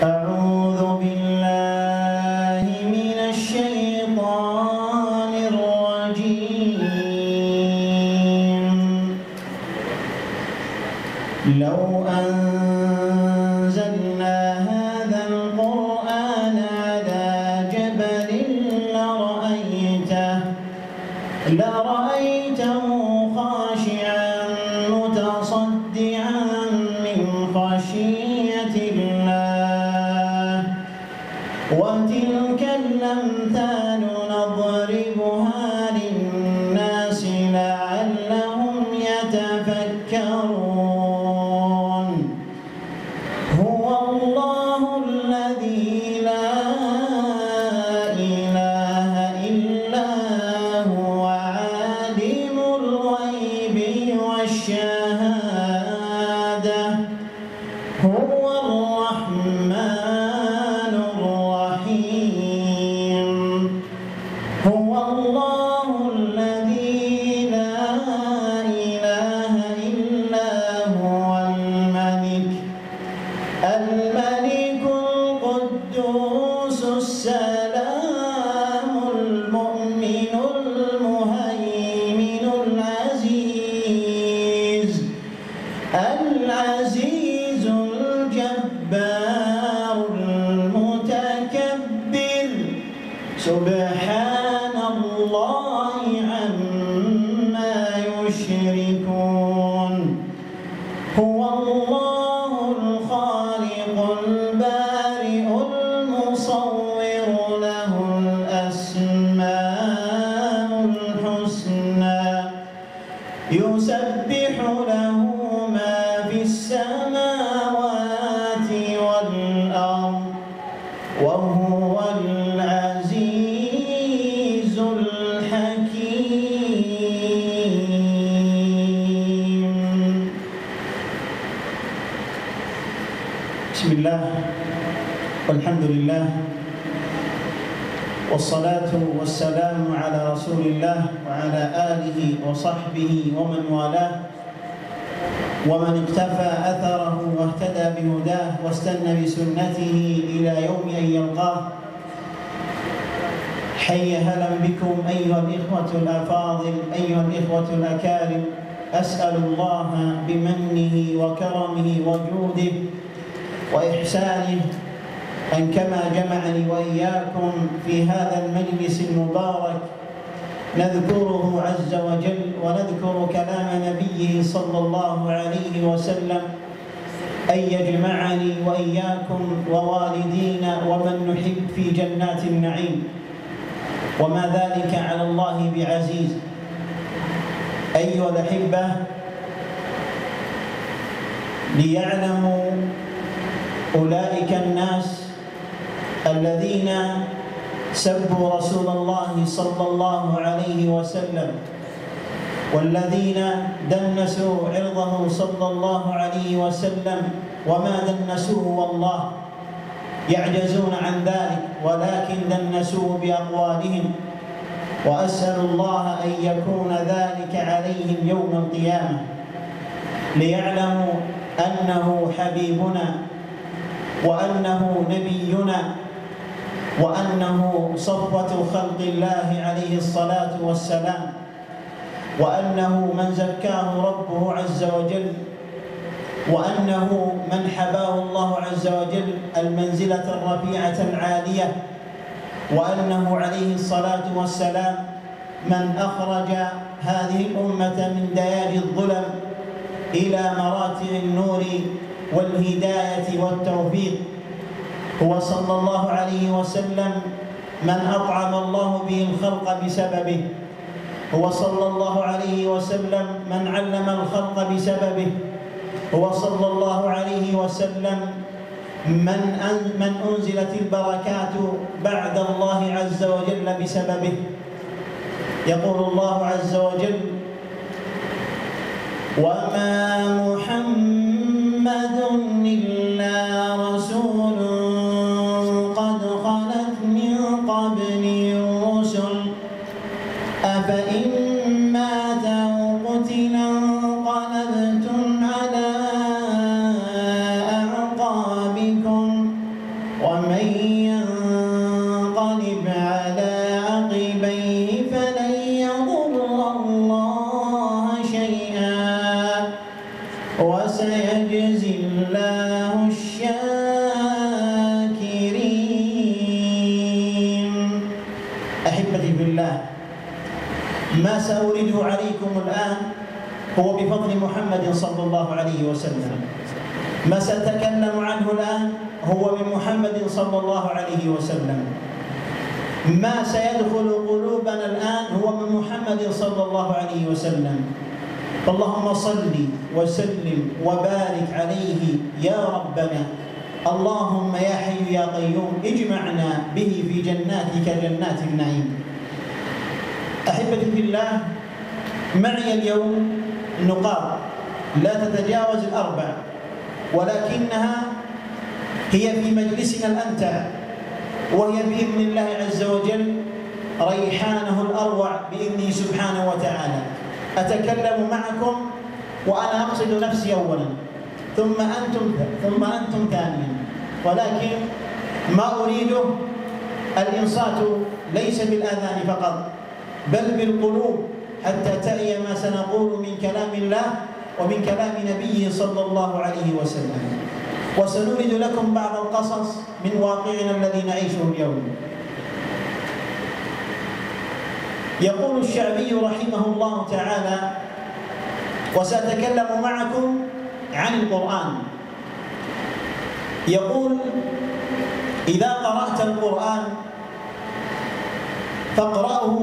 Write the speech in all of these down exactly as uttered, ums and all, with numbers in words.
أعوذ بالله من الشيطان الرجيم. لو أنزلنا هذا القرآن على جبل لرأيته لرأيته خاشعا متصدعا من خشية الله وتلك الأمثال نضربها للناس لعلهم يتفكرون. هو الله الذي لا إله إلا هو عالم الغيب والشهادة هو الرحمن الرحيم. هو الله الذي لا إله إلا هو الملك الملك القدوس السلام المؤمن المهيمن العزيز العزيز الجبار المتكبر سبحان الله عما يشركون. هو الله الخالق البارئ المصور له الأسماء الحسنى يسبح له ما في السماوات والأرض وهو العزيز الحكيم. بسم الله والحمد لله والصلاة والسلام على رسول الله وعلى آله وصحبه ومن والاه ومن اقتفى أثره واهتدى بهداه واستنى بسنته إلى يوم أن يلقاه. حي هلا بكم أيها الإخوة الأفاضل، أيها الإخوة الأكارم. أسأل الله بمنه وكرمه وجوده وإحسانه أن كما جمعني وإياكم في هذا المجلس المبارك نذكره عز وجل ونذكر كلام نبيه صلى الله عليه وسلم أن يجمعني وإياكم ووالدينا ومن نحب في جنات النعيم، وما ذلك على الله بعزيز. أيها الأحبة، ليعلموا أولئك الناس الذين سبوا رسول الله صلى الله عليه وسلم والذين دنسوا عرضه صلى الله عليه وسلم وما دنسوه والله يعجزون عن ذلك، ولكن دنسوه بأقوالهم، وأسأل الله أن يكون ذلك عليهم يوم القيامة، ليعلموا أنه حبيبنا وأنه نبينا وأنه صفوة خلق الله عليه الصلاة والسلام، وأنه من زكاه ربه عز وجل، وأنه من حباه الله عز وجل المنزلة الرفيعة العالية، وأنه عليه الصلاة والسلام من أخرج هذه الأمة من دياج الظلم إلى مراتب النور والهداية والتوفيق. هو صلى الله عليه وسلم من أطعم الله به الخلق بسببه. هو صلى الله عليه وسلم من علم الخلق بسببه. هو صلى الله عليه وسلم من من أنزلت البركات بعد الله عز وجل بسببه. يقول الله عز وجل: وما محمد إلا رسول قد خلت من قبله الرسل أفإن مات أو قتل انقلبتم على سيجزي الله الشاكرين. أحبتي بالله، ما سأورده عليكم الآن هو بفضل محمد صلى الله عليه وسلم. ما سأتكلم عنه الآن هو من محمد صلى الله عليه وسلم. ما سيدخل قلوبنا الآن هو من محمد صلى الله عليه وسلم. اللهم صل وسلم وبارك عليه يا ربنا. اللهم يا حي يا قيوم اجمعنا به في جناتك جنات النعيم. أحبتي في الله، معي اليوم نقاط لا تتجاوز الأربع، ولكنها هي في مجلسنا الأمتع، وهي بإذن الله عز وجل ريحانه الأروع بإذنه سبحانه وتعالى. أتكلم معكم وأنا أقصد نفسي أولا، ثم أنتم ثم أنتم ثانيا، ولكن ما أريده الإنصات ليس بالآذان فقط بل بالقلوب، حتى تعي ما سنقول من كلام الله ومن كلام نبيه صلى الله عليه وسلم. وسنورد لكم بعض القصص من واقعنا الذي نعيشه اليوم. يقول الشعبي رحمه الله تعالى: وسأتكلم معكم عن القرآن. يقول: إذا قرأت القرآن فاقرأه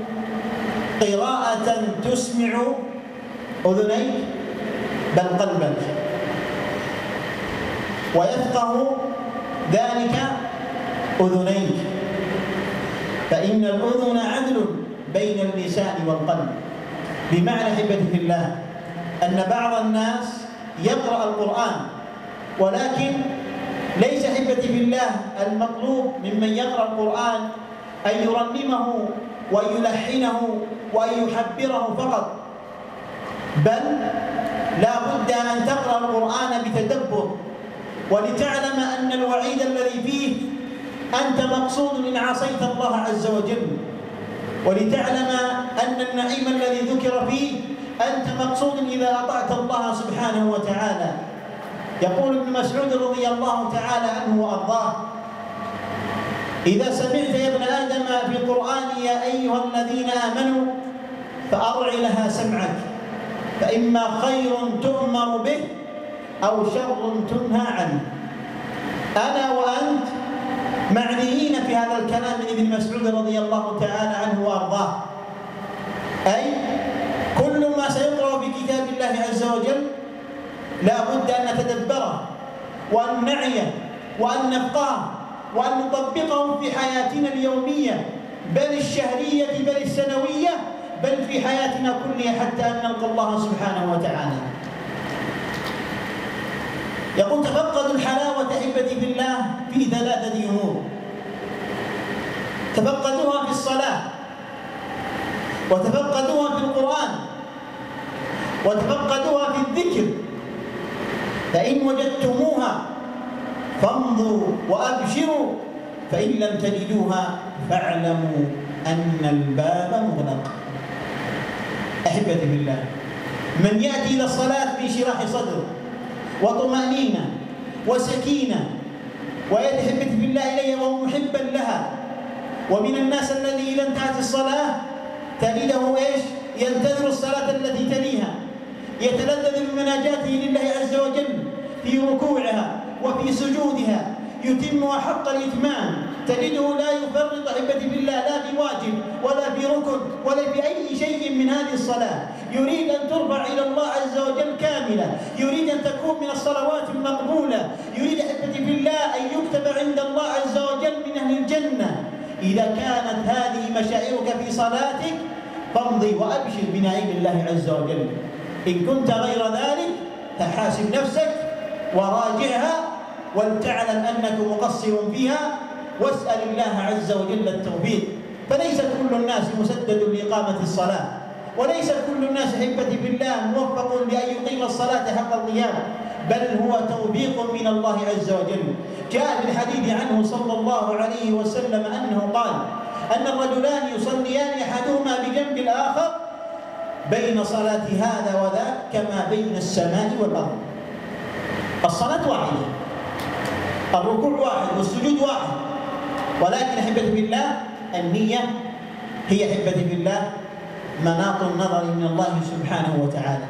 قراءة تسمع أذنيك بل قلبك، ويفقه ذلك أذنيك، فإن الأذن عدل بين اللسان والقلب. بمعنى أحبتي في الله أن بعض الناس يقرأ القرآن، ولكن ليس أحبتي في الله المطلوب ممن يقرأ القرآن أن يرنمه ويلحنه وأن يحبره فقط، بل لا بد أن تقرأ القرآن بتدبر، ولتعلم أن الوعيد الذي فيه أنت مقصود إن عصيت الله عز وجل، ولتعلم أن النعيم الذي ذكر فيه أنت مقصود إذا أطعت الله سبحانه وتعالى. يقول ابن مسعود رضي الله تعالى عنه وأرضاه: إذا سمعت يا ابن آدم في القرآن يا أيها الذين آمنوا فأرع لها سمعك، فإما خير تؤمر به أو شر تنهى عنه. أنا وأنت معنيين في هذا الكلام من ابن مسعود رضي الله تعالى عنه وأرضاه، أي كل ما سيقرأ في كتاب الله عز وجل لا بد أن نتدبره وأن نعيه وأن نفقهه وأن نطبقه في حياتنا اليومية بل الشهرية بل السنوية بل في حياتنا كلها حتى أن نلقى الله سبحانه وتعالى. يقول: تفقدوا الحلاوة أحبتي في الله في ثلاثة أمور. تفقدوها في الصلاة، وتفقدوها في القرآن، وتفقدوها في الذكر، فإن وجدتموها فامضوا وأبشروا، فإن لم تجدوها فاعلموا أن الباب مغلق. أحبتي بالله، من يأتي إلى الصلاة بشراح صدر وطمأنينة وسكينة ويتحبت بالله إليها وهو محبا لها، ومن الناس الذي إذا انتهت الصلاة تجده إيش؟ ينتظر الصلاة التي تليها، يتلذذ بمناجاته لله عز وجل في ركوعها وفي سجودها، يتمها حق الإتمام، تجده لا يفرط أحبتي بالله لا في واجب ولا في ركن ولا في أي شيء من هذه الصلاة، يريد أن ترفع إلى الله عز وجل كاملة، يريد أن تكون من الصلوات المقبولة، يريد أحبتي بالله أن يكتب عند الله عز وجل من أهل الجنة. إذا كانت هذه مشاعرك في صلاتك فامضي وأبشر بنعيم الله عز وجل. إن كنت غير ذلك فحاسب نفسك وراجعها ولتعلم أنك مقصر فيها، واسأل الله عز وجل التوفيق. فليس كل الناس مسدد لإقامة الصلاة، وليس كل الناس أحبتي بالله موفق لأن يقيم الصلاة حق القيام، بل هو توفيق من الله عز وجل. جاء في الحديث عنه صلى الله عليه وسلم أنه قال أن الرجلان يصليان أحدهما بجنب الآخر بين صلاة هذا وذاك كما بين السماء والأرض. الصلاة واحدة، الركوع واحد والسجود واحد، ولكن أحبتي بالله النية هي أحبتي بالله مناط النظر من الله سبحانه وتعالى.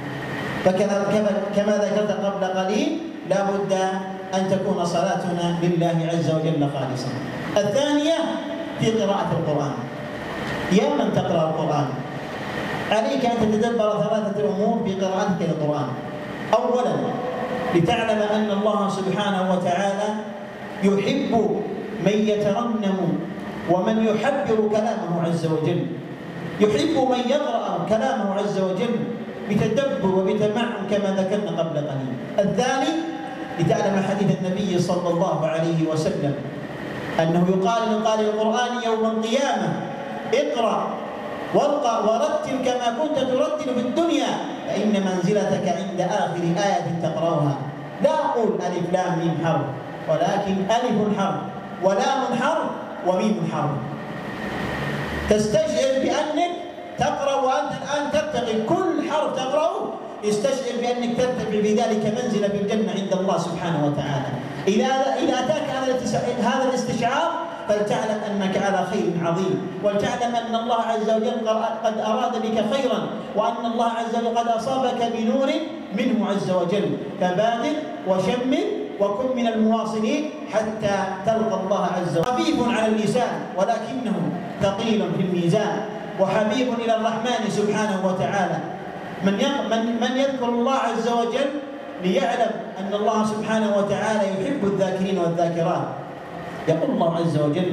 فكما ذكرت قبل قليل لا بد أن تكون صلاتنا لله عز وجل خالصة. الثانية في قراءة القرآن. يا من تقرأ القرآن عليك أن تتدبر ثلاثة أمور في قراءتك للقرآن. أولا لتعلم أن الله سبحانه وتعالى يحب من يترنم ومن يحبر كلامه عز وجل، يحب من يقرأ كلامه عز وجل بتدبر وبتمعن كما ذكرنا قبل قليل. الثاني لتعلم حديث النبي صلى الله عليه وسلم أنه يقال لقارئ القرآن يوم القيامة اقرأ وارقى ورتل كما كنت ترتل في الدنيا فإن منزلتك عند آخر آية تقرأها. لا أقول ألف لام ميم حرف، ولكن ألف حرف ولام حرف وميم حرف. تستشعر بأنك تقرأ وأنت الآن ترتقي، كل حرف تقرأه استشعر بأنك ترتفع بذلك منزلة في الجنة عند الله سبحانه وتعالى. إذا إذا أتاك هذا الاستشعار فلتعلم أنك على خير عظيم، ولتعلم أن الله عز وجل قد أراد بك خيرا، وأن الله عز وجل قد أصابك بنور منه عز وجل. فبادر وشمل وكن من المواصلين حتى تلقى الله عز وجل. خفيف على اللسان ولكنه ثقيل في الميزان، وحبيب إلى الرحمن سبحانه وتعالى. من من من يذكر الله عز وجل ليعلم أن الله سبحانه وتعالى يحب الذاكرين والذاكرات. يقول الله عز وجل: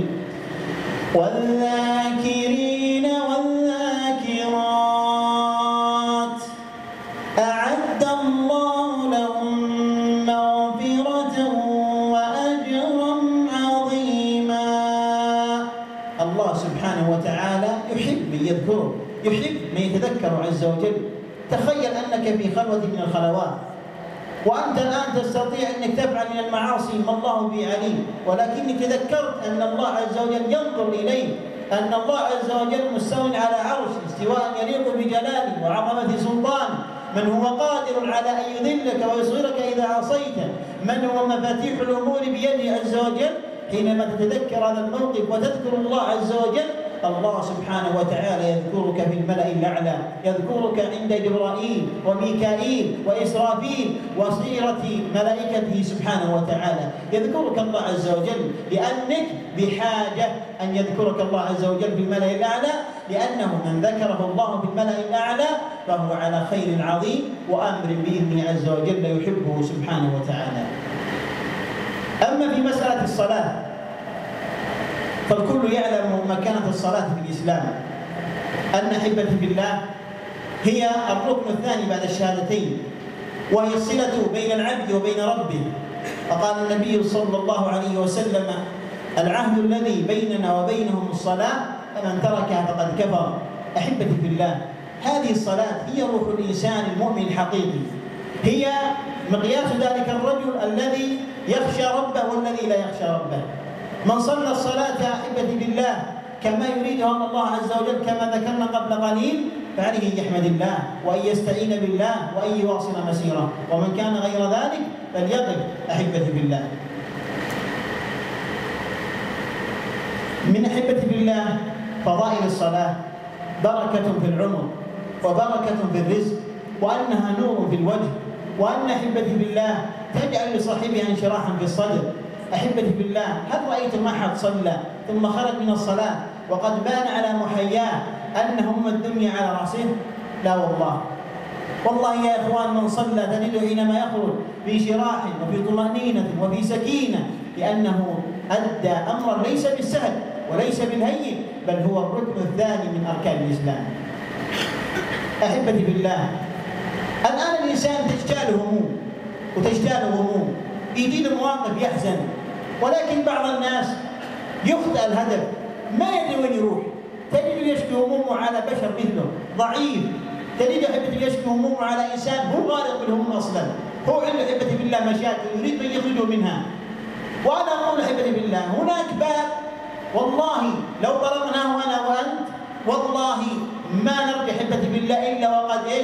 والذاكرين والذاكرات أعد الله لهم مغفرة وأجرا عظيما. الله سبحانه وتعالى يحب من يذكره، يحب من يتذكر عز وجل. تخيل أنك في خلوة من الخلوات وأنت الآن تستطيع أنك تفعل من المعاصي ما الله به عليم، ولكنك تذكرت أن الله عز وجل ينظر إليك، أن الله عز وجل مستو على عرشه استواء يليق بجلاله وعظمة سلطانه، من هو قادر على أن يذلك ويصغرك إذا عصيته، من هو مفاتيح الأمور بيده عز وجل. حينما تتذكر هذا الموقف وتذكر الله عز وجل، الله سبحانه وتعالى يذكرك في الملأ الأعلى، يذكرك عند جبرائيل وميكائيل وإسرافيل وصيرة ملائكته سبحانه وتعالى. يذكرك الله عز وجل لأنك بحاجة أن يذكرك الله عز وجل في الملأ الأعلى، لأنه من ذكره الله في الملأ الأعلى فهو على خير عظيم وأمر بإذنه عز وجل يحبه سبحانه وتعالى. أما في مسألة الصلاة فالكل يعلم مكانة الصلاة في الإسلام، أن أحبتي بالله هي الركن الثاني بعد الشهادتين، وهي الصلة بين العبد وبين ربه. فقال النبي صلى الله عليه وسلم: العهد الذي بيننا وبينهم الصلاة فمن تركها فقد كفر. أحبتي بالله هذه الصلاة هي روح الإنسان المؤمن الحقيقي، هي مقياس ذلك الرجل الذي يخشى ربه والذي لا يخشى ربه. من صلى الصلاة أحبتي بالله كما يريدها الله عز وجل كما ذكرنا قبل قليل فعليه أن يحمد الله وأن يستعين بالله وأن يواصل مسيره، ومن كان غير ذلك فليقف أحبتي بالله. من أحبتي بالله فضائل الصلاة بركة في العمر وبركة في الرزق، وأنها نور في الوجه، وأن أحبتي بالله تجعل لصاحبها انشراحا في الصدر. أحبتي بالله هل رأيتم أحد صلى ثم خرج من الصلاة وقد بان على محياه أن هم الدنيا على رأسه؟ لا والله. والله يا إخوان من صلى تجده حينما يخرج في شراح وفي طمأنينة وفي سكينة، لأنه أدى أمرا ليس بالسهل وليس بالهين، بل هو الركن الثاني من أركان الإسلام. أحبتي بالله الآن الإنسان تجتاله هموم وتجتاله هموم، يجي مواقف يحزن، ولكن بعض الناس يخطئ الهدف ما يدري وين يروح. تجد يشكي همومه على بشر مثله ضعيف، تجد أحبتي يشكي همومه على إنسان هو غارق بالهموم أصلا، هو عنده أحبتي بالله مشاكل يريد من يخرجه منها. وأنا أقول أحبتي بالله هناك باب والله لو ضربناه أنا وأنت والله ما نرجع أحبتي بالله إلا وقد إيش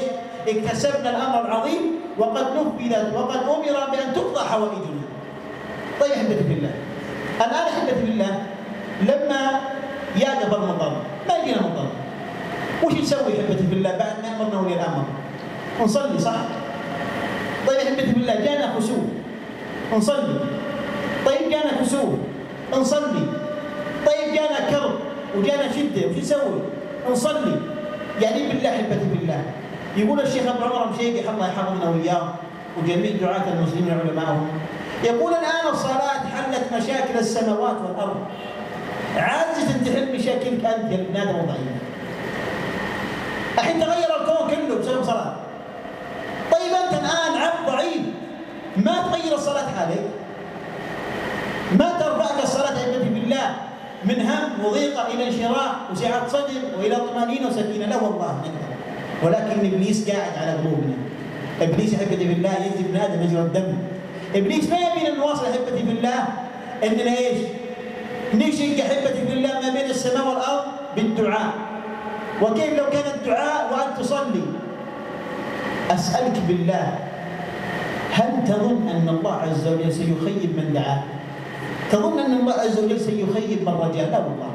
اكتسبنا الأمر العظيم وقد نفذت وقد أمر بأن تقضى حوائجنا. طيب أحبتي في الله، الآن أحبتي في الله لما يقف المطر ما يجينا مطر، وش نسوي أحبتي في الله بعد ما أمرنا ولي الأمر؟ نصلي صح؟ طيب أحبتي في الله جانا كسوف نصلي. طيب جانا كسوف نصلي. طيب جانا كرب وجانا شدة وش نسوي؟ نصلي. يعني بالله أحبتي بالله، يقول الشيخ أبو عمر مشيقي الله يحفظنا وإياه وجميع دعاة المسلمين وعلمائهم، يقول الآن الصلاة حلت مشاكل السماوات والأرض، عاجزة تحل مشاكلك أنت يا ابن آدم وضعيف. الحين تغير الكون كله بسبب صلاة. طيب أنت الآن عبد ضعيف ما تغير الصلاة عليك، ما ترفعك الصلاة أحبتي بالله من هم وضيقة إلى انشراح وسعة صدر وإلى طمأنينة وسكينة. لا والله نقدر، ولكن إبليس قاعد على قلوبنا. إبليس أحبتي بالله يجري ابن آدم مجرى الدم. إبليس ما يبينا نواصل أحبتي بالله إننا إيش؟ نشق أحبتي بالله ما بين السماء والأرض بالدعاء. وكيف لو كان الدعاء وأن تصلي؟ أسألك بالله، هل تظن أن الله عز وجل سيخيب من دعاه؟ تظن أن الله عز وجل سيخيب من رجاه؟ لا والله.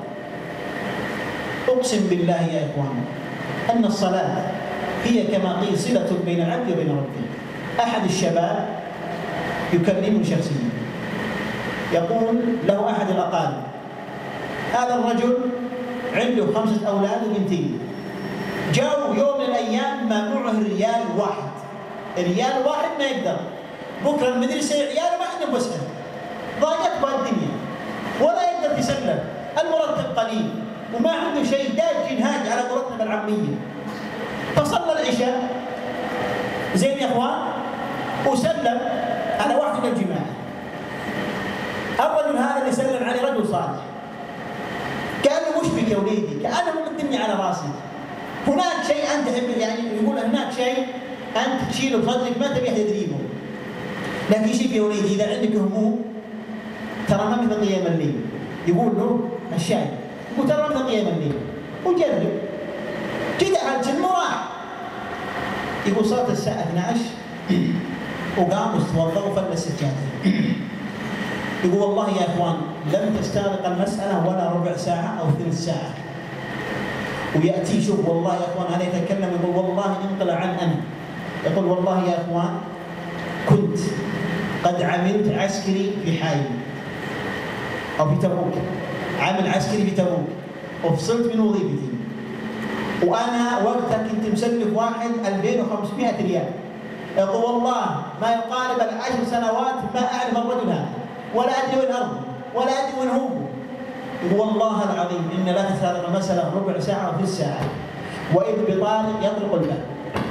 أقسم بالله يا إخوان أن الصلاة هي كما قيل صلة بين العبد وبين ربه. أحد الشباب يكلمني شخصيا يقول له أحد الأقارب، هذا الرجل عنده خمسة أولاد وبنتين، جاءوا يوم من الأيام ما معه ريال واحد، ريال واحد ما يقدر، بكرة المدرسة عياله ما عندهم وسع، ضاقت بها الدنيا ولا يقدر يسلم، المرتب قليل وما عنده شيء، داج ينهاج على مرتب العمية. فصلى العشاء زين يا اخوان وسلم على واحد من الجماعة. الرجل هذا اللي سلم عليه رجل صالح، قال له وش بك يا وليدي؟ كأنه من الدنيا على راسي، هناك شيء أنت تحب، يعني يقول هناك شيء أنت تشيله بصدرك ما تبي أحد يدريبه، لكن شوف يا وليدي إذا عندك هموم ترى ما مثل قيام الليل. يقول له الشاي، يقول ترى ما مثل قيام الليل وجرب كذا على الجنة وراح. يقول صارت الساعة اثني عشر وقام واستوضأ وفل السجادة. يقول والله يا اخوان لم تستغرق المسألة ولا ربع ساعة أو ثلث ساعة، ويأتي شوف والله يا اخوان هذا يتكلم يقول والله انقلع عن أنا، يقول والله يا اخوان كنت قد عملت عسكري في حائل أو في تبوك، عمل عسكري في تبوك وفصلت من وظيفتي، وأنا وقتها كنت مسلف واحد ألفين وخمسمائة ريال. يقول والله ما يقارب العشر سنوات ما أعرف الرجل هذا ولا أدري وين أرضه ولا أدري وين هو. يقول والله العظيم إن لا تستغرق المسألة ربع ساعة أو ثلث ساعة وإذ بطارق يطرق الباب.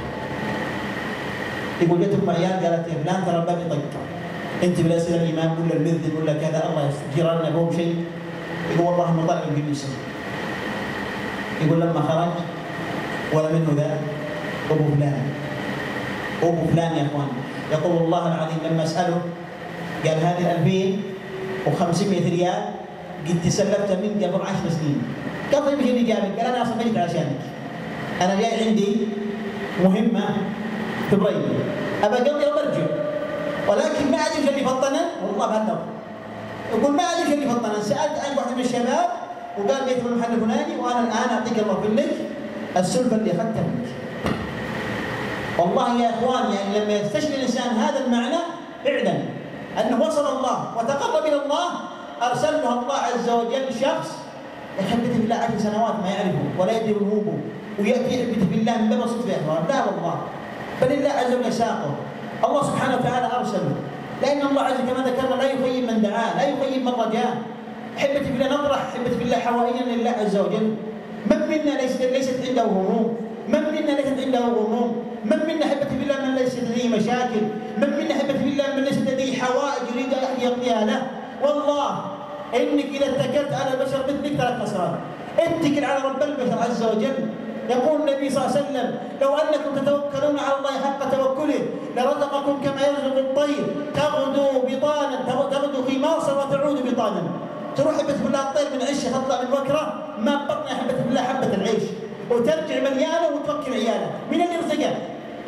يقول جت أم عيال قالت يا فلان ترى الباب يطق، أنت بلا سير الإمام ولا المذن ولا كذا الله جيراننا بهم شيء. يقول والله ما طلع القميص. يقول لما خرج ولا منه ذا أبو فلان أبو فلان يا إخوان، يقول والله العظيم لما أسأله قال هذه ألفين وخمسمائة ريال قد تسلفتها من قبل عشر سنين. قال طيب ايش اللي جابك؟ قال أنا أصلا جيت عشانك، أنا جاي عندي مهمة في بريد أبى أقضي وبرجع، ولكن ما أدري ايش اللي فطنا والله بهالنظر. يقول ما أدري ايش اللي فطنا، سألت عن واحد من الشباب وقال جيت من المحل الفلاني وأنا الآن أعطيك الله يغفر لك السلفة اللي أخذتها منك. والله يا إخوان يعني لما يستشعر الإنسان هذا المعنى اعلم أنه وصل الله وتقرب إلى الله، أرسل له الله عز وجل شخص يحبته بالله عشر سنوات ما يعرفه ولا يدري من هو، ويأتي يحبته بالله من باب صدفة يا إخوان. لا والله بل الله عز وجل ساقه، الله سبحانه وتعالى أرسله، لأن الله عز وجل كما ذكرنا لا يخيب من دعاه لا يخيب من رجاه. أحبتي بالله نطرح أحبتي بالله حوائجنا لله عز وجل. من منا ليست ليست عنده هموم، من منا ليست عنده غموم، من منا أحبتي بالله من ليست لديه مشاكل، من منا أحبتي بالله من ليست لديه حوائج يريد أن يقضيها له. والله إنك إذا اتكلت على البشر مثلك ثلاث خسارات، اتكل على رب البشر عز وجل. يقول النبي صلى الله عليه وسلم لو أنكم تتوكلون على الله حق توكله لرزقكم كما يرزق الطير تغدو بطانا تغدو خماصا وتعود بطانا. تروح أحبتي بالله الطير من عشه تطلع من وكره ما بطن أحبتي بالله حبة العيش وترجع مليانة وتوكل عيالها. من اللي رزقها؟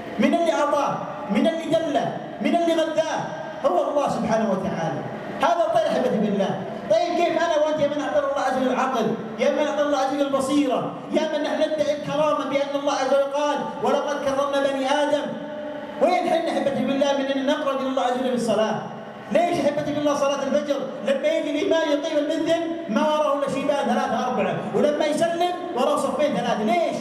من اللي أعطاه؟ من اللي دله؟ من اللي غذاه؟ هو الله سبحانه وتعالى. هذا طير أحبتي بالله. طيب كيف أنا وأنت يا من أعطى الله عز وجل العقل، يا من أعطى الله عز وجل البصيرة، يا من نحن ندعي الكرامة بأن الله عز وجل قال ولقد كرمنا بني آدم، وين حنا أحبتي بالله من أن نقرب إلى الله عز وجل بالصلاة؟ ليش أحبتي بالله صلاة الفجر لما يجي الإمام يقيم المنذر ما وراه إلا شيبان ثلاثة أربعة، ولما يسلم وراه صفين ثلاثة؟ ليش؟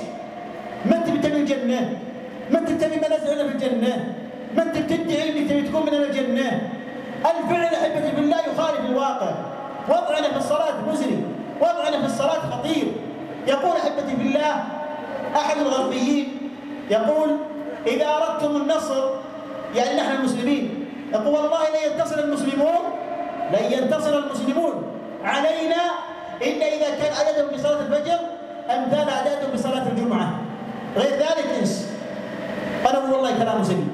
ما أنت بتبي الجنة؟ ما أنت بتبي منازلنا في الجنة؟ ما أنت بتدعي إنك تبي تكون من الجنة؟ الفعل أحبتي بالله يخالف الواقع. وضعنا في الصلاة مزري، وضعنا في الصلاة خطير. يقول أحبتي بالله أحد الغربيين، يقول إذا أردتم النصر، يعني نحن المسلمين، يقول والله لن ينتصر المسلمون لن ينتصر المسلمون علينا إلا إذا كان عددهم بصلاة الفجر أمثال عددهم بصلاة الجمعة، غير ذلك انس. أنا أقول والله كلام سليم.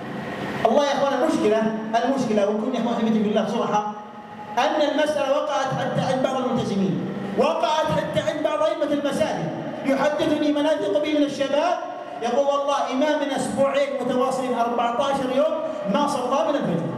الله يا إخوان، المشكلة المشكلة وكن يا إخوان أحبتي بالله صراحة أن المسألة وقعت حتى عند بعض الملتزمين، وقعت حتى عند بعض أئمة المساجد. يحدثني مناطق بي من الشباب يقول والله إمامنا أسبوعين متواصلين أربعة عشر يوم ما صلى من الفجر.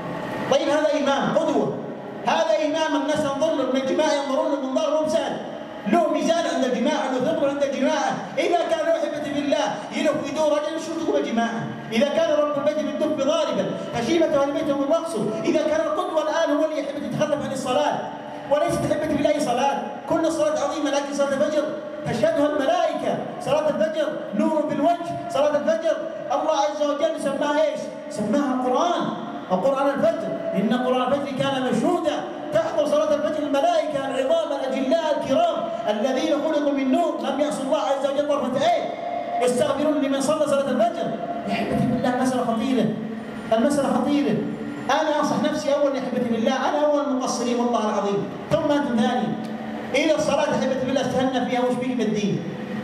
طيب هذا إمام قدوة، هذا إمام الناس ينظر له، من الجماعة ينظرون له منظار ممسال، له ميزان عند الجماعة، له ثقل عند الجماعة. إذا كان أحبتي بالله يلف يدور رجل شو تقوم الجماعة؟ إذا كان رب البيت بالدف ضاربا فشيبته البيت من رقصه، إذا كان القدوة الآن هو اللي يحب يتخلف عن الصلاة، وليست أحبتي بالله أي صلاة، كل الصلاة عظيمة لكن صلاة الفجر تشهدها الملائكة. صلاة الفجر نور في الوجه، صلاة الفجر الله عز وجل سماها ايش؟ سماها القرآن، القرآن الفجر، إن قرآن الفجر كان مشهودا. تحضر صلاة الفجر الملائكة العظام الأجلاء الكرام الذين خلقوا من نور لم يعصوا الله عز وجل طرفة عين، يستغفرون لمن صلى صلاة الفجر. يا أحبتي بالله المسألة خطيرة، المسألة خطيرة. أنا أنصح نفسي أولا يا أحبتي بالله، أنا أول المقصرين والله العظيم، ثم أنتم ثاني. إذا الصلاة أحبتي بالله استهلنا فيها وش بيجي من الدين؟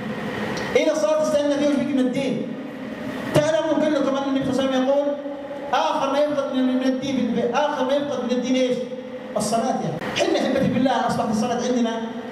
إذا الصلاة استهلنا فيها وش بيجي من الدين؟ تعلمون كلكم أن النبي صلى الله عليه وسلم يقول آخر ما يفقد من الدين، آخر ما يفقد من الدين إيش؟ الصلاة. يعني حنا أحبتي بالله أصبحت الصلاة عندنا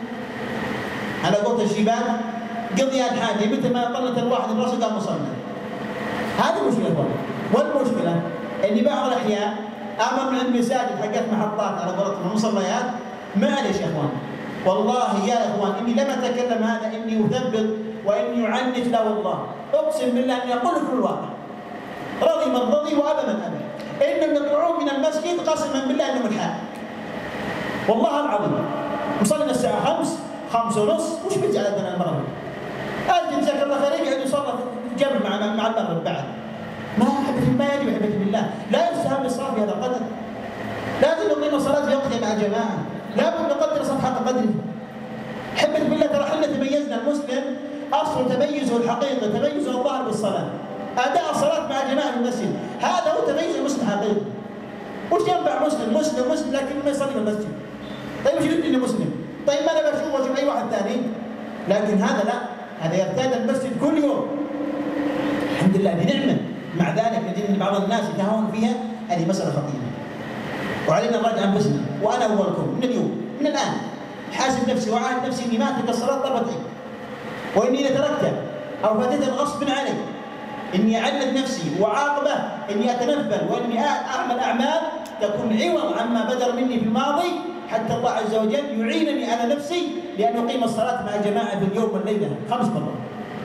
على قولة الشيبان قضية الحاجة، متى ما طلت الواحد براسه قام مصلى. هذه المشكلة. والمشكلة إن بعض الأحيان أمام عند مساجد حقت محطات على قولتهم المصليات، معلش يا إخوان، والله يا إخوان إني لم أتكلم هذا إني أثبت وإني أعنف، لا والله أقسم بالله إني أقول لكم الواقع، رضي من رضي وأبى من أبى، إنهم يطلعون من المسجد قسما بالله إنهم الحال، والله العظيم وصلنا الساعة خمس خمس ونص، وش بيجعل عندنا المغرب؟ أجل جزاك الله خير يقعد يصلي جنب مع مع المغرب بعد. ما أحبتي ما يجب أحبتي بالله، لا يستهان بالصلاة بهذا القدر. لازم نقيم الصلاة في وقتها مع جماعة، لابد نقدر الصلاة حق قدره. أحبتي بالله ترى احنا تميزنا، المسلم أصل تميزه الحقيقي تميزه الظاهر بالصلاة، أداء الصلاة مع جماعة في المسجد، هذا هو تميز المسلم حقيقي. وش ينفع مسلم مسلم مسلم لكن ما يصلي في المسجد؟ طيب وش يدري اني مسلم؟ طيب ما انا بشوف واشوف اي واحد ثاني، لكن هذا لا، هذا يرتاد المسجد كل يوم. الحمد لله بنعمه، مع ذلك نجد ان بعض الناس يتهاون فيها، هذه مساله خطيره. وعلينا نراجع انفسنا، وانا اولكم من اليوم من الان حاسب نفسي وعاهد نفسي اني ما اترك الصلاه طرفة عين، واني اذا تركتها او فاتتها غصب علي اني اعلم نفسي وعاقبه اني اتنفل واني اعمل اعمال تكون عوض عما بدر مني في الماضي، حتى الله عز وجل يعينني على نفسي لان اقيم الصلاه مع جماعه في اليوم والليله خمس مرات.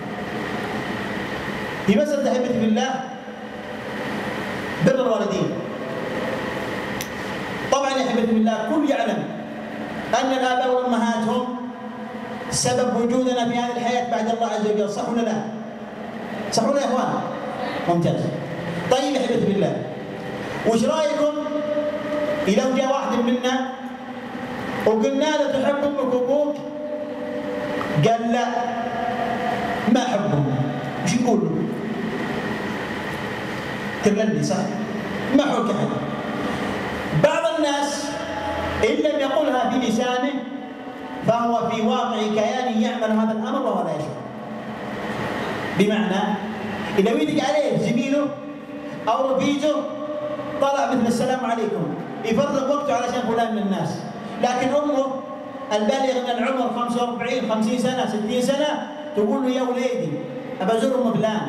في مساله احبتي بالله بر الوالدين. طبعا يا احبتي بالله كل يعلم ان الاباء والامهات هم سبب وجودنا في هذه الحياه بعد الله عز وجل، صح ولا لا؟ صح ولا يا اخوان؟ ممتاز. طيب يا احبتي بالله، وش رايكم اذا جاء واحد منا وقلنا له تحب امك وابوك؟ قال لا ما احبهم، وش يقول له؟ كلمني صح؟ ما حولك احد. بعض الناس ان لم يقلها بلسانه فهو في واقع كيانه يعمل هذا الامر وهو لا يشعر. بمعنى اذا يدق عليه زميله او رفيقه طلع مثل السلام عليكم يفرغ وقته علشان فلان من الناس، لكن امه البالغ من العمر خمسة وأربعين خمسين سنه ستين سنه تقول له يا وليدي ابى ازور ام فلان،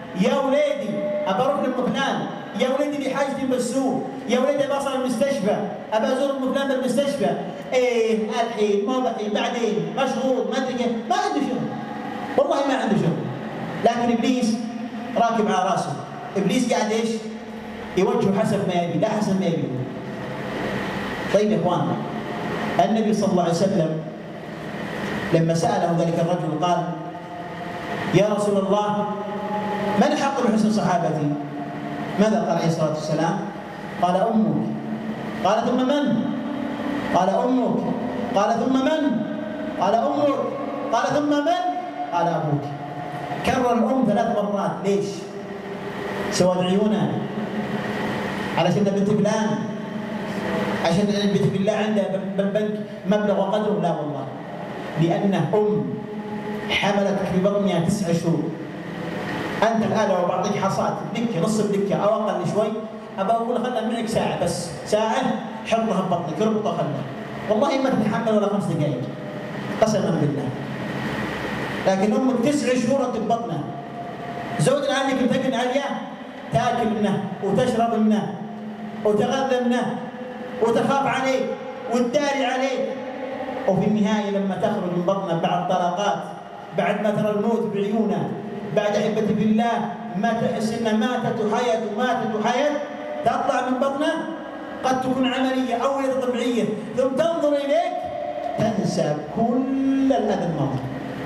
يا وليدي ابى اروح لام فلان، يا وليدي لي حاجتي بالسوق، يا وليدي ابى اصل المستشفى، ابى ازور ام فلان بالمستشفى. ايه الحين مو الحين بعدين مشغول ما ادري كيف، ما عنده شغل. والله ما عنده شغل. لكن ابليس راكب على راسه، ابليس قاعد ايش؟ يوجهه حسب ما يبي، لا حسب ما يبي. طيب يا اخوان، النبي صلى الله عليه وسلم لما سأله ذلك الرجل قال: يا رسول الله من حق بحسن صحابتي؟ ماذا قال عليه الصلاة والسلام؟ قال: أمك. قال: ثم من؟ قال: أمك. قال: ثم من؟ قال: أمك. قال: ثم من؟ قال: أبوك. كرر الأم ثلاث مرات. ليش؟ سواد عيونها علشان بنت فلان، عشان البنت بالله عندها بالبنك مبلغ وقدره؟ لا والله، لأنه أم حملتك في بطنها تسع شهور. أنت الآن لو بعطيك حصاد دكة نص بدكة أو أقل شوي، أبى أقول خلها معك ساعة بس، ساعة حطها ببطنك اربطها خلها، والله ما تتحمل ولا خمس دقائق قسما بالله. لكن أمك تسع شهور أنت ببطنها، زوج عنك تقن عليها، تاكل منه وتشرب منه وتغذى منه وتخاف عليه وتداري عليه، وفي النهاية لما تخرج من بطنه بعد طلقات، بعد ما ترى الموت بعيونها، بعد أحبتي بالله ما تحس إنها ماتت وحيت وماتت وحيت، تطلع من بطنه قد تكون عملية أو ولادة طبيعية، ثم تنظر إليك تنسى كل الأذى الماضي.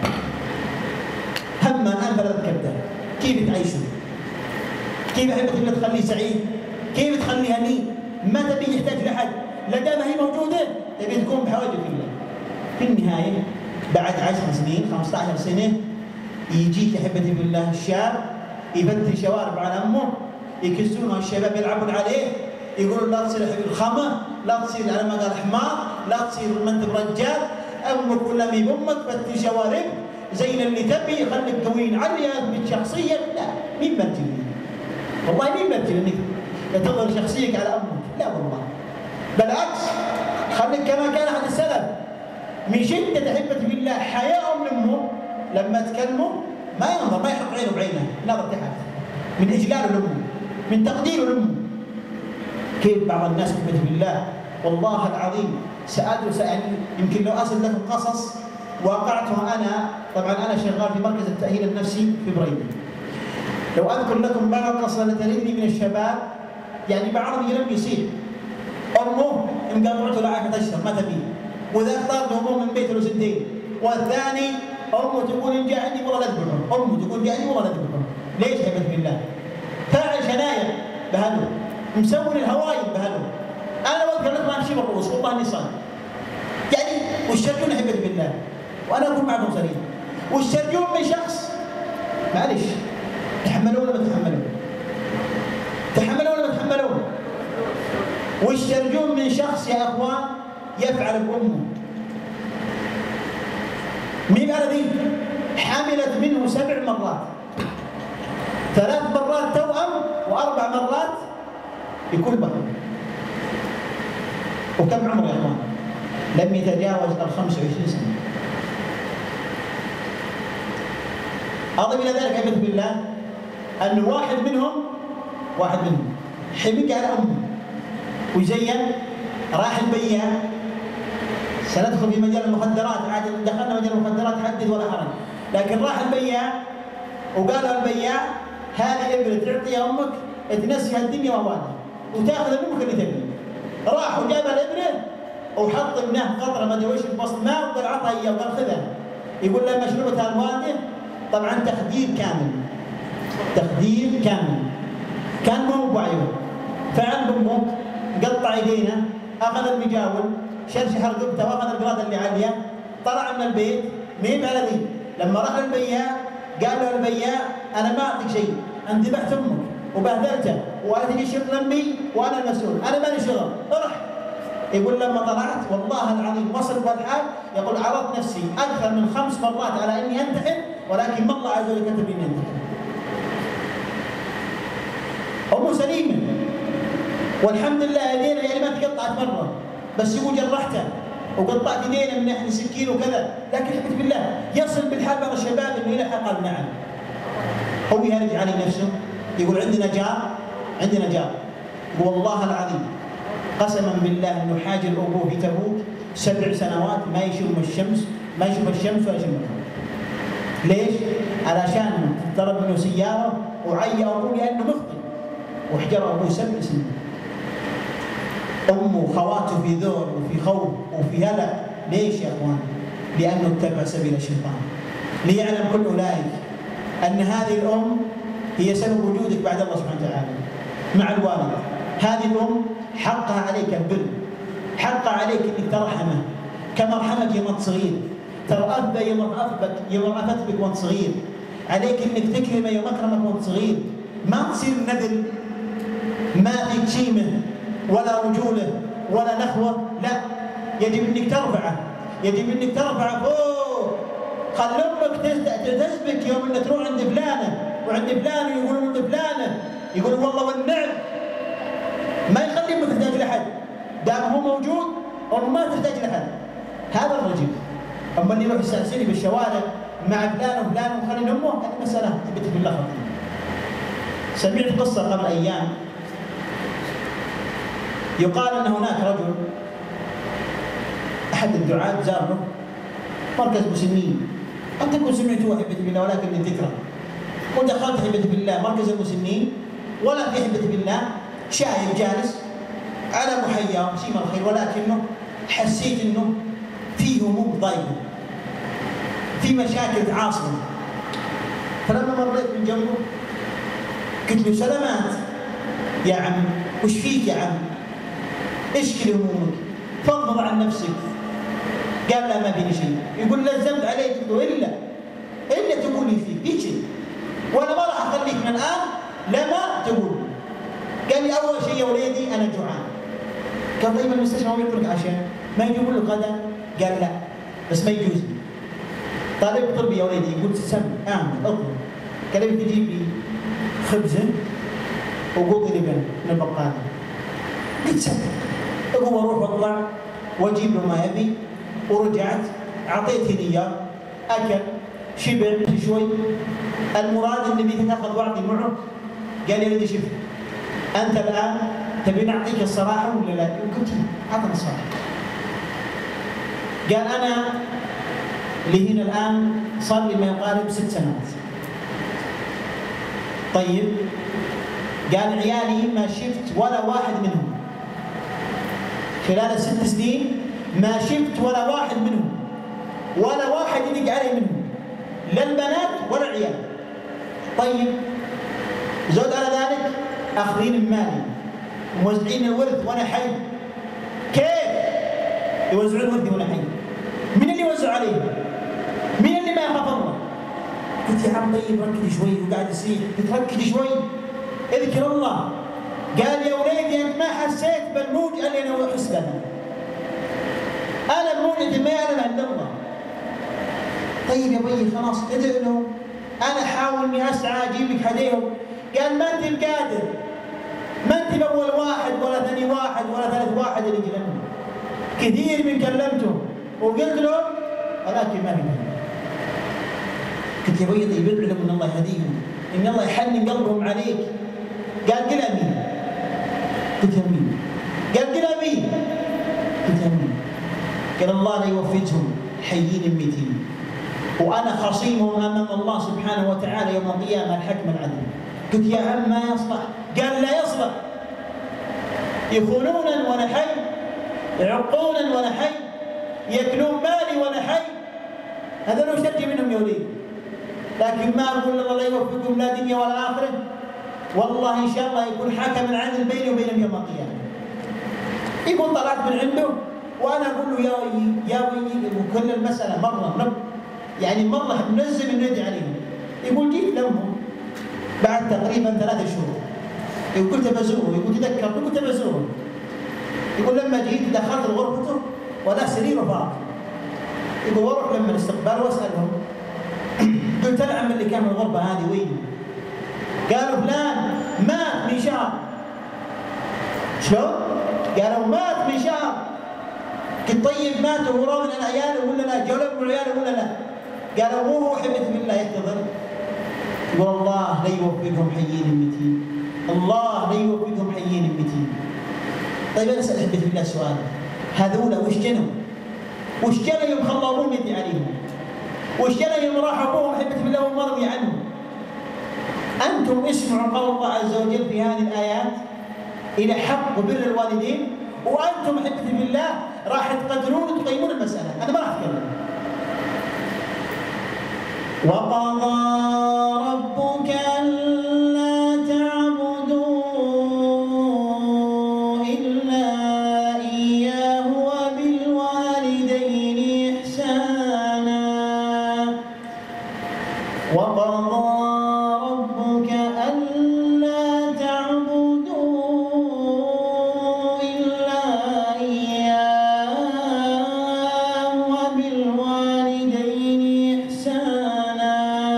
هم الآن بلد كبده، كيف تعيشوا؟ كيف أحبتي بالله تخليه سعيد؟ كيف تخليه هنيء؟ ما تبي يحتاج لأحد، لا دام هي موجودة تبي تكون بحواجه الله. في النهاية بعد عشر سنين خمسة عشر سنة يجيك أحبتي بالله الشاب يبدل شوارب على أمه، يكسرونها الشباب يلعبون عليه، يقولون لا تصير حبيب الخمة، لا تصير على ما قال حمار، لا تصير ما انت برجال، امك ولا مي بامك، بدل شوارب زي اللي تبي، خليك قويين عليها اثبت شخصيتك. لا، مين بدل؟ والله مين بدل انك تظهر شخصيتك على امك؟ لا والله، بالعكس خليك كما كان احد السلف، من شدة أحبتي بالله حياء من امه لما تكلمه ما ينظر، ما يحط عينه بعينه، نظر تحت، من اجلاله لامه، من تقديره لامه. كيف بعض الناس أحبتي بالله والله العظيم سأدرس، يعني يمكن لو أسد لكم قصص واقعتها أنا، طبعا أنا شغال في مركز التأهيل النفسي في بريدة. لو أذكر لكم بعض القصص التي تريدني من الشباب، يعني بعضهم يلم يصيح، أمه مقاطعته لعافية تشرب ما تبي، وذاك طارد أمه من بيته له سنتين، والثاني أمه تقول إن جاء عندي والله لا أذبحه، أمه تقول جاء عندي والله لا أذبحه. ليش أحبتي بالله؟ فاعل شنايع بهله، مسوي الهوايل بهله. انا بذكر لكم انا شيء بالرؤوس والله اني صادق. يعني والشرجون احبتي بالله، وانا اكون معكم صريح، والشرجون من شخص معلش تحملون ولا ما تحملون؟ تحملون ولا ما تحملون؟ والشرجون من شخص يا اخوان يفعل بامه. مين هذه؟ حملت منه سبع مرات، ثلاث مرات توأم واربع مرات بكل بطن. وكم عمره يا اخوان؟ لم يتجاوز ال خمسة وعشرين سنة. أضف إلى ذلك أحبتي بالله أن واحد منهم واحد منهم حمق على أمه وزين، راح البياع، سندخل في مجال المخدرات، عاد دخلنا مجال المخدرات حدث ولا حرج، لكن راح البياع وقال له البياع هذه إبرة تعطيها أمك تنسيها الدنيا وأهوالها وتاخذ منك اللي تبي. راح وجاب الإبرة وحط ابنه قطره ما ادري وش ببسط ماء وقال عطها اياه وقال خذها. يقول لما شربتها الوالده طبعا تخدير كامل، تخدير كامل، كان مو بوعيه، فعل بامه قطع يدينا، اخذ المجاول شرشح رقبته واخذ القلاده اللي عليها، طلع من البيت مين على ذي. لما راح للبياع قال له البياع انا ما اعطيك شيء، انت ذبحت امك وبهدلته ولا تجي شغل امي وانا المسؤول، انا مالي شغل، ارح. يقول لما طلعت والله العظيم وصل بالحال يقول عرضت نفسي اكثر من خمس مرات على اني انتحر، ولكن ما الله عز وجل كتب لي اني انتحر. امه سليمه والحمد لله، يدينا يعني ما تقطعت مره، بس يقول جرحتها وقطعت يدينا من ناحيه السكين وكذا، لكن احبتي بالله يصل بالحال بعض الشباب انه يلحق قال نعم هو يهرج علي نفسه يقول عندنا جار عندنا جار والله العظيم قسما بالله انه حاج الابوه في تبوك سبع سنوات ما يشوف الشمس ما يشوف الشمس ولا يشوف القمر. ليش؟ علشان ضرب منه سياره وعي ابوه لانه مخطئ واحجر ابوه سبع سنين. امه وخواته في ذعر وفي خوف وفي هلع. ليش يا اخوان؟ لانه اتبع سبيل الشيطان. ليعلم كل اولئك ان هذه الام هي سبب وجودك بعد الله سبحانه وتعالى مع الوالد. هذه الام حقها عليك البر، حقها عليك انك ترحمه كما رحمك يوم انت صغير، ترأف يوم رأفك يوم رأفت بك وانت صغير، عليك انك تكرمه يوم اكرمك وانت صغير، ما تصير نذل ما فيك شيمه ولا رجوله ولا نخوه، لا، يجب انك ترفعه، يجب انك ترفعه فوق. خل امك تسبك يوم انك تروح عند فلانه وعند فلانه يقولون عند فلانه يقولون والله والنعم، ما يخلي امك تحتاج لاحد، دام هو موجود امك ما تحتاج لاحد. هذا الرجل. اما اللي يروح يستأذني بالشوارع مع فلان وفلان وخلي امه، هذه مساله تثبت بالله خطيره. سمعت قصه قبل ايام يقال ان هناك رجل احد الدعاة زاره مركز مسنين، قد تكون سمعتوه احبتي بالله ولكن للذكرى. ودخلت احبتي بالله مركز المسنين ولا في احبتي بالله شايب جالس على محياه شيء من الخير، ولكنه حسيت انه في هموم ضايقه، في مشاكل تعاصره. فلما مريت من جنبه قلت له سلامات يا عم، وش فيك يا عم؟ اشكي همومك، فضفض عن نفسك. قال لا ما فيني شيء. يقول لزمت عليك، قلت له الا الا تقول لي فيك في شيء وانا ما راح اخليك من الان لما تقول. قال لي اول شيء يا وليدي انا جوعان. قال طيب المستشفى ما يعطونك عشاء؟ ما يجيبون لك غدا؟ قال لا بس ما يجوز. طالب طلبي يا وليدي، يقول سم اعمل اطلب. قال لي تجيب لي خبزه وقوطي لبن من البقاله. قلت سم. اقوم اروح واطلع واجيب له ما يبي، ورجعت اعطيته اياه اكل شبع شوي. المراد اني بدي تاخذ وعدي معه. قال لي ولدي شوف انت الان تبي نعطيك الصراحه ولا لا؟ قلت اعطني الصراحه. قال انا اللي هنا الان صار لي ما يقارب ست سنوات. طيب قال عيالي ما شفت ولا واحد منهم خلال الست سنين، ما شفت ولا واحد منهم ولا واحد يدق علي منهم، لا البنات ولا العيال. طيب زود على ذلك اخذين المالي موزعين الورث وانا حي. كيف يوزعون الورث وانا حي؟ من اللي يوزع عليه؟ من اللي ما يخاف الله؟ قلت يا عم طيب ركز شوي، وقاعد يصيح. قلت ركز شوي اذكر الله. قال يا وليدي انت ما حسيت بالموجة اللي انا احس بها. انا بموجتي ما يعلم الا الله. طيب يا بي خلاص ادعو له، انا احاول اني اسعى اجيب لك هديهم. قال ما انت القادر، ما انت باول واحد ولا ثاني واحد ولا ثالث واحد اللي كلمهم. كثير من كلمتهم وقلت لهم ولكن ما في داعي. قلت يا بي طيب ادعو لهم ان الله يهديهم، ان الله يحنن قلبهم عليك. قال قل امين. قلت امين. قال قل امين. قلت امين. قال الله لا يوفجهم حيين ميتين، وانا خصيمهم امام الله سبحانه وتعالى يوم القيامه الحكم العدل. قلت يا عم ما يصلح. قال لا يصلح، يخونونا وانا حي، يعقونا وانا حي، ياكلون مالي وانا حي. هذا لو شرجي منهم يا وليد، لكن ما اقول الله لا يوفقكم لا دنيا ولا اخره. والله ان شاء الله يكون حكم العدل بيني وبينهم يوم القيامه. يقول طلعت من عنده وانا اقول له يا يا ويلي، وكل المساله مره نب يعني مره بنزل الندي عليهم. يقول جيت لهم بعد تقريبا ثلاث شهور. يقول كنت بزوره، يقول تذكر كنت بزوره. يقول لما جيت دخلت غرفته ولا سرير فاضي. يقول واروح لما الاستقبال واسالهم قلت العم اللي كان من الغرفه هذه وين؟ قالوا فلان مات من شهر. شلون؟ قالوا مات من شهر. قلت طيب مات وهو راضي عن عياله ولا لا؟ جاوا له عياله ولا لا؟ قالوا هو حبيت بالله يحتضر. يقول الله لا يوفقهم حيين متين، الله لا يوفقهم حيين متين. طيب أنا أسأل أحبتي بالله سؤال، هذولا وش جنوا؟ وش جنوا يوم خلوا أبوهم يدي عليهم؟ وش جنوا يوم راح أبوهم أحبتي بالله ومرضي عنهم؟ أنتم اسمعوا قول الله عز وجل في هذه الآيات إلى حق وبر الوالدين، وأنتم أحبتي بالله راح تقدرون وتقيمون المسألة. أنا ما راح أتكلم. وقضى ربك ألا تعبدوا إلا إياه وبالوالدين إحسانا. وقضى ربك ألا تعبدوا إلا إياه وبالوالدين إحسانا.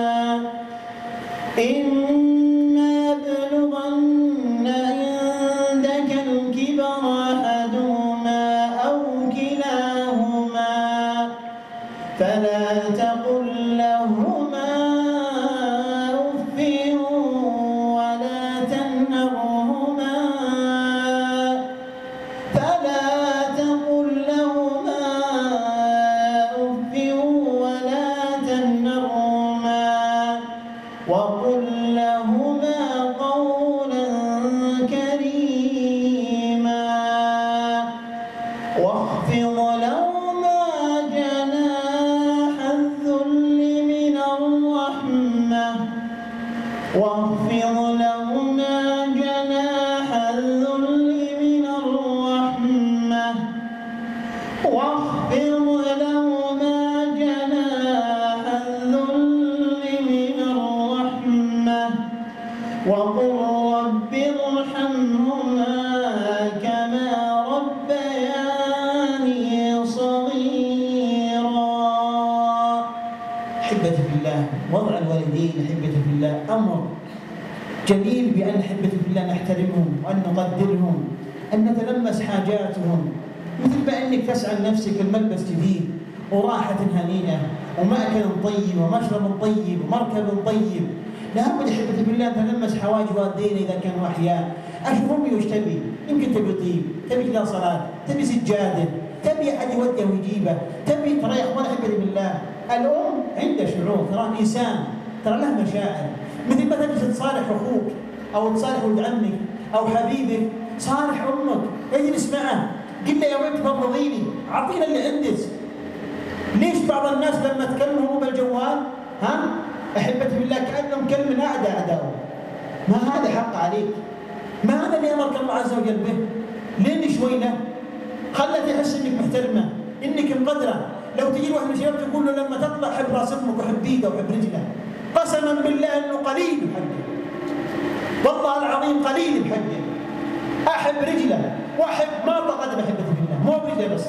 إما يبلغن عندك الكبر أحدهما أو كلاهما فلا تقل لهما أف ولا تنهرهما فلا تقل لهما أف ولا تنهرهما وقل لهما قولا كريما واخفض لهما جناح الذل من الرحمة واخفض لهما جناح الذل من الرحمة واخفض لهما جناح الذل من الرحمة وقل رب ارحمهما كما ربياني صغيرا. أحبتي في الله، وضع الوالدين أحبتي في الله أمر جميل، بأن أحبتي في الله نحترمهم وأن نقدرهم، أن نتلمس حاجاتهم، مثل ما أنك تسعى لنفسك الملبس جديد وراحة هنيئة ومأكل طيب ومشرب طيب ومركب طيب. لابد أحبتي بالله نتلمس حوائج والدينا إذا كانوا أحياء. أشوف أمي وش تبي؟ يمكن تبي طيب، تبي كذا صلاة، تبي سجادة، تبي أحد يوديه ويجيبه، تبي ترى يا إخوان أحبتي بالله الأم عندها شعور، ترى إنسان، ترى لها مشاعر. مثل ما تجلس تصالح أخوك أو تصالح ولد عمك أو حبيبك، صالح أمك، اجلس معه، قل له يا ولد فضليني، أعطينا اللي عندك. ليش بعض الناس لما تكلمهم بالجوال ها أحبتي بالله كأنهم كلم أعداء أعداءه؟ ما هذا حق عليك، ما هذا اللي أمرك الله عز وجل به. لين شوي له، خلته يحس إنك محترمة، إنك مقدرة. لو تجي واحد من الشباب تقول له لما تطلع حب راس أمك وحب إيده وحب رجله، قسما بالله إنه قليل بحقه، والله العظيم قليل بحقه. أحب رجله وأحب ما قدم أحبتي بالله، مو برجله بس.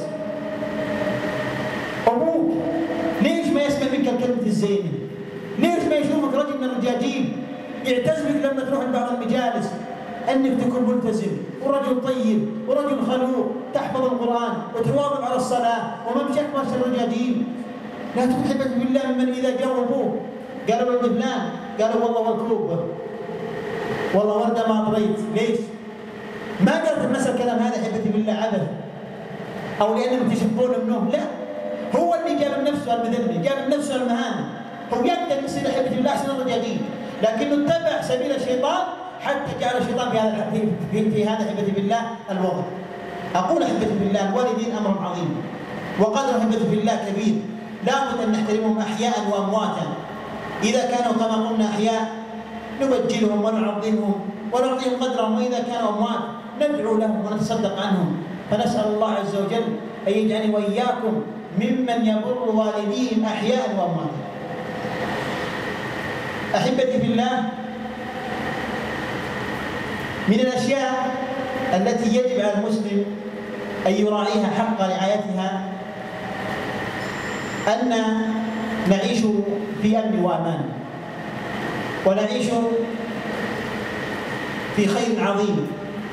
أبوك ليش ما يسمع منك الكلمة الزينة؟ ليش ما يشوفك رجل من الرجاجيل يعتز بك لما تروح لبعض المجالس أنك تكون ملتزم ورجل طيب ورجل خلوق تحفظ القرآن وتواظب على الصلاة وممشيك ماشي الرجاجيل؟ لا تكون أحبتي بالله ممن إذا جاءوا أبوه قالوا له فلان، قالوا والله والكوب والله وردة ما طريت. ليش؟ ما قالت الناس الكلام هذا أحبتي بالله عبث أو لأنهم تشبون منهم، لا، هو اللي جاب نفسه المذنب، جاب نفسه المهانة. هو يقدر يصير أحبتي بالله أحسن الرجاجيل، لكنه اتبع سبيل الشيطان حتى جعل الشيطان في هذا في, في هذا أحبتي بالله الوضع. أقول أحبتي بالله الوالدين أمر عظيم وقدر أحبتي بالله كبير، لابد أن نحترمهم أحياء وأمواتا. إذا كانوا كما قلنا أحياء نبجلهم ونعظمهم ونعطيهم قدرهم، وإذا كانوا أموات ندعو لهم ونتصدق عنهم. فنسأل الله عز وجل أن يجعلني وإياكم ممن يبر والديهم أحياء وأمواتا. أحبتي في الله، من الأشياء التي يجب على المسلم أن يراعيها حق رعايتها أن نعيش في أمن وأمان، ونعيش في خير عظيم.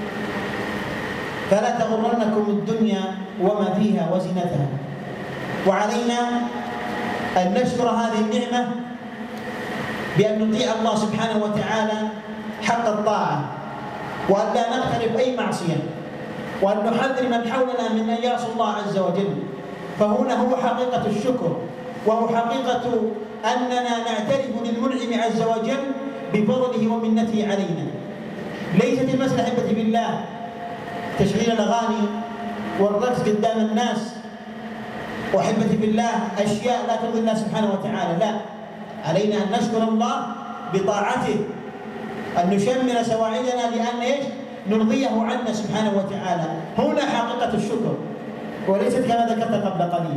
فلا تغرنكم الدنيا وما فيها وزينتها، وعلينا أن نشكر هذه النعمة بأن نطيع الله سبحانه وتعالى حق الطاعة، وأن لا نقترف أي معصية، وأن نحذر من حولنا من أن يعصوا الله عز وجل. فهنا هو حقيقة الشكر، وهو حقيقة أننا نعترف للمنعم عز وجل بفضله ومنته علينا. ليست المسألة أحبتي بالله تشغيل الأغاني والرقص قدام الناس، وأحبتي بالله أشياء لا ترضي الله سبحانه وتعالى، لا، علينا أن نشكر الله بطاعته، أن نشمر سواعدنا لأن إيش؟ نرضيه عنا سبحانه وتعالى. هنا حقيقة الشكر، وليست كما ذكرت قبل قليل.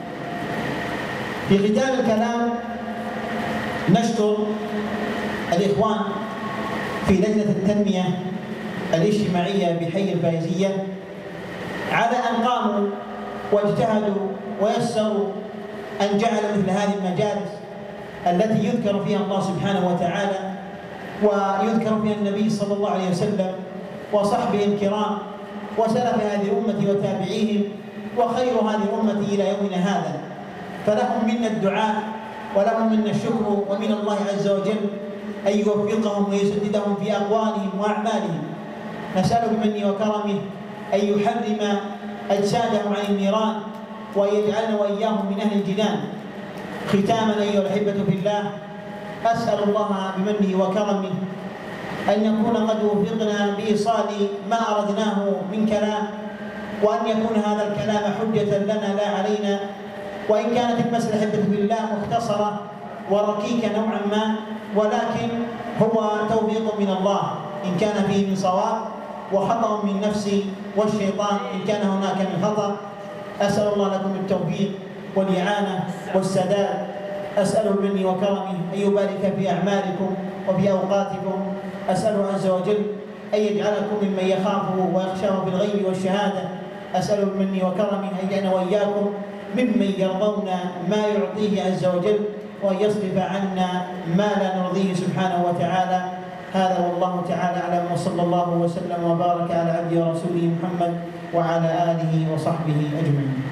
في ختام الكلام نشكر الإخوان في لجنة التنمية الاجتماعية بحي الفايزية على أن قاموا واجتهدوا ويسروا أن جعلوا مثل هذه المجالس التي يذكر فيها الله سبحانه وتعالى ويذكر فيها النبي صلى الله عليه وسلم وصحبه الكرام وسلف هذه الأمة وتابعيهم وخير هذه الأمة إلى يومنا هذا. فلهم منا الدعاء ولهم منا الشكر، ومن الله عز وجل أن يوفقهم ويسددهم في أقوالهم وأعمالهم. نسأله بمنه وكرمه أن يحرم أجسادهم عن النيران وأن يجعلنا وإياهم من أهل الجنان. ختاما أيها الأحبة في الله، أسأل الله بمنه وكرمه أن نكون قد وفقنا بإيصال ما أردناه من كلام، وأن يكون هذا الكلام حجة لنا لا علينا. وإن كانت المسألة أحبة بالله مختصرة وركيكة نوعا ما، ولكن هو توفيق من الله إن كان فيه من صواب، وخطأ من نفسي والشيطان إن كان هناك من خطأ. أسأل الله لكم التوفيق والإعانة والسداد. أسأله بمنه وكرمه أن يبارك في أعمالكم وفي أوقاتكم. أسأله عز وجل أن يجعلكم ممن يخافه ويخشاه في الغيب والشهادة. أسأله بمنه وكرمه أن يجعلنا وإياكم ممن يرضون ما يعطيه عز وجل، وأن يصرف عنا ما لا نرضيه سبحانه وتعالى. هذا والله تعالى أعلم، وصلى الله وسلم وبارك على عبده ورسوله محمد وعلى آله وصحبه أجمعين.